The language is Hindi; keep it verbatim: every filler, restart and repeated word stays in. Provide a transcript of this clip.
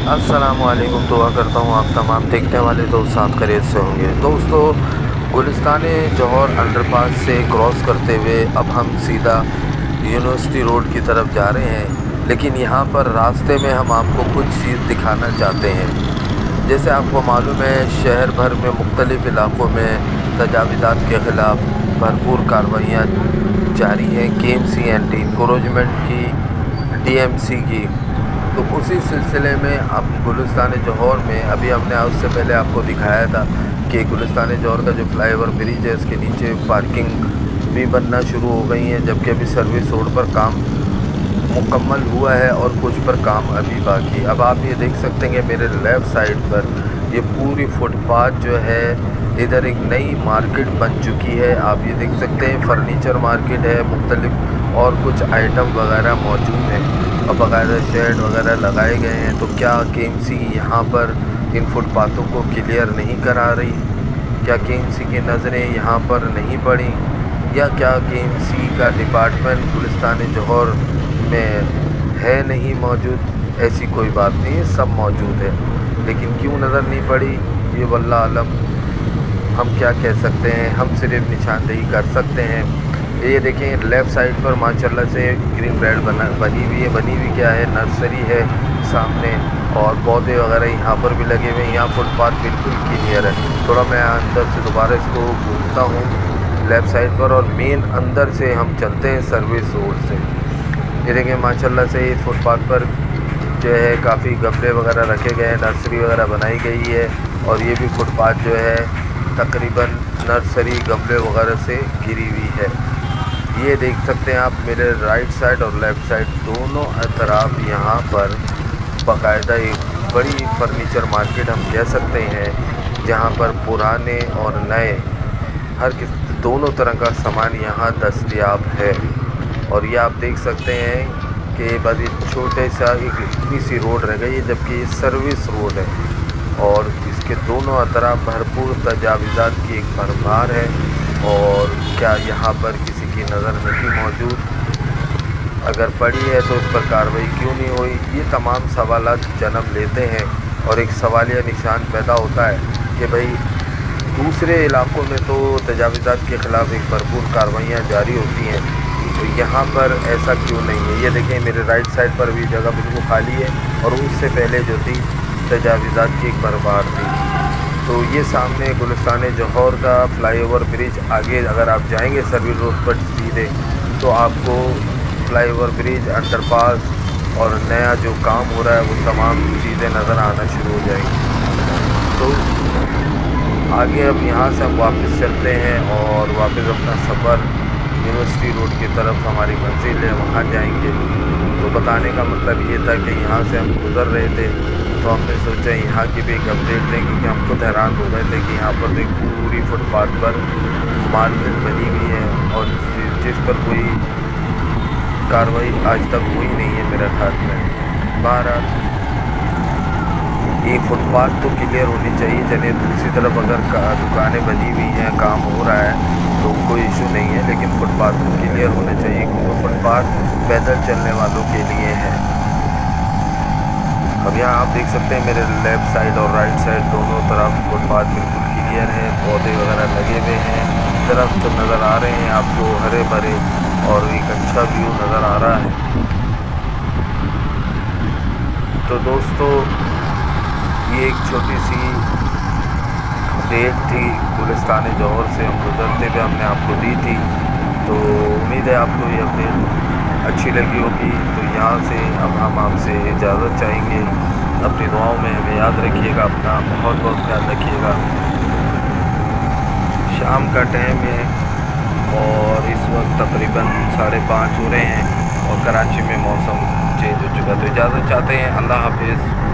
अस्सलामुअलैकुम। दुआ करता हूँ आप तमाम देखने वाले दोस्त साथ खैरियत से होंगे। दोस्तों, गुलिस्तान जौहर अंडरपास से क्रॉस करते हुए अब हम सीधा यूनिवर्सिटी रोड की तरफ जा रहे हैं, लेकिन यहाँ पर रास्ते में हम आपको कुछ चीज़ दिखाना चाहते हैं। जैसे आपको मालूम है, शहर भर में मुख्तलिफ़ इलाक़ों में तजावीज़ात के ख़िलाफ़ भरपूर कार्रवाइयाँ जारी हैं। K M C anti encroachment की, डी एम सी की। तो उसी सिलसिले में अब गुलिस्तान जौहर में अभी हमने उससे पहले आपको दिखाया था कि गुलिस्तान जौहर का जो फ्लाईओवर ब्रिज है उसके नीचे पार्किंग भी बनना शुरू हो गई है, जबकि अभी सर्विस रोड पर काम मुकम्मल हुआ है और कुछ पर काम अभी बाकी। अब आप ये देख सकते हैं कि मेरे लेफ़्ट साइड पर ये पूरी फुटपाथ जो है, इधर एक नई मार्केट बन चुकी है। आप ये देख सकते हैं फ़र्नीचर मार्केट है, मुख्तलिफ और कुछ आइटम वगैरह मौजूद हैं और बाकायदा शेड वगैरह लगाए गए हैं। तो क्या के एम सी यहाँ पर इन फुटपाथों को क्लियर नहीं करा रही? क्या के एम सी की नज़रें यहाँ पर नहीं पड़ी, या क्या के एम सी का डिपार्टमेंट गुलिस्तान जौहर में है नहीं मौजूद? ऐसी कोई बात नहीं है, सब मौजूद है, लेकिन क्यों नज़र नहीं पड़ी ये वल्लाह आलम। हम क्या कह सकते हैं, हम सिर्फ निशानदेही कर सकते हैं। ये देखें, लेफ़्ट साइड पर माशाल्लाह से ग्रीन बेल्ट बना बनी हुई है। बनी हुई क्या है, नर्सरी है सामने, और पौधे वगैरह यहाँ पर भी लगे हुए हैं। यहाँ फुटपाथ बिल्कुल क्लियर है। थोड़ा मैं अंदर से दोबारा इसको घूमता हूँ लेफ़्ट साइड पर, और मेन अंदर से हम चलते हैं सर्विस रोड से। ये देखें, माशाल्लाह से इस फुटपाथ पर जो है काफ़ी गमले वगैरह रखे गए हैं, नर्सरी वगैरह बनाई गई है, और ये भी फुटपाथ जो है तकरीबन नर्सरी गमले वगैरह से घिरी हुई है। ये देख सकते हैं आप मेरे राइट साइड और लेफ़्ट साइड दोनों तरफ यहाँ पर बाकायदा एक बड़ी फर्नीचर मार्केट हम कह सकते हैं, जहाँ पर पुराने और नए हर किस दोनों तरह का सामान यहाँ दस्तयाब है। और ये आप देख सकते हैं कि बस एक छोटे सा एक इतनी सी रोड रह गई है, जबकि ये सर्विस रोड है और इसके दोनों तरफ भरपूर तजावीज़ात की एक भरमार है। और क्या यहाँ पर किसी की नज़र नहीं मौजूद? अगर पड़ी है तो उस पर कार्रवाई क्यों नहीं हुई? ये तमाम सवालात जन्म लेते हैं और एक सवालिया निशान पैदा होता है कि भाई दूसरे इलाक़ों में तो तजावीज़ात के ख़िलाफ़ एक भरपूर कार्रवाइयाँ जारी होती हैं, तो यहाँ पर ऐसा क्यों नहीं है? ये देखें, मेरे राइट साइड पर भी जगह बिल्कुल खाली है और उससे पहले जो थी तजावीज़ात की एक भरमार थी। तो ये सामने गुलिस्तान जौहर का फ्लाईओवर ब्रिज, आगे अगर आप जाएंगे सर्विस रोड पर सीधे तो आपको फ्लाईओवर ब्रिज, अंडरपास और नया जो काम हो रहा है वो तमाम चीज़ें नज़र आना शुरू हो जाएंगी। तो आगे अब यहाँ से हम वापस चलते हैं और वापस अपना सफ़र यूनिवर्सिटी रोड की तरफ हमारी मंजिल है, वहाँ जाएंगे। तो बताने का मतलब ये था कि यहाँ से हम गुज़र रहे थे, तो हमने सोचा यहाँ की भी एक अपडेट दें, क्योंकि हम खुद हैरान हो गए थे कि यहाँ पर एक पूरी फुटपाथ पर मार्केट बनी हुई है और जिस पर कोई कार्रवाई आज तक हुई नहीं है मेरे ख्याल में। बहरहाल एक फुटपाथ तो क्लियर होनी चाहिए। चलिए, दूसरी तरफ अगर दुकानें बनी हुई हैं, काम हो रहा है तो कोई इशू नहीं है, लेकिन फुटपाथ तो क्लियर होने चाहिए, क्योंकि फुटपाथ पैदल चलने वालों के लिए है। अब यहाँ आप देख सकते हैं मेरे लेफ़्ट साइड और राइट साइड दोनों तरफ फुटपाथ बिल्कुल क्लियर है, पौधे वगैरह लगे हुए हैं, दरख्त तो नज़र आ रहे हैं आपको हरे भरे, और एक अच्छा व्यू नज़र आ रहा है। तो दोस्तों, ये एक छोटी सी अपडेट थी गुलिस्तान जौहर से हम गुजरते हुए, हमने आपको दी थी। तो उम्मीद है आपको ये अपडेट अच्छी लगी होगी। तो यहाँ से अब हम आपसे इजाज़त चाहेंगे। अपनी दुआओं में हमें याद रखिएगा, अपना बहुत बहुत ख्याल रखिएगा। शाम का टाइम है और इस वक्त तकरीबन साढ़े पाँच हो रहे हैं और कराची में मौसम चेंज हो चुका। तो इजाज़त चाहते हैं। अल्लाह हाफिज़।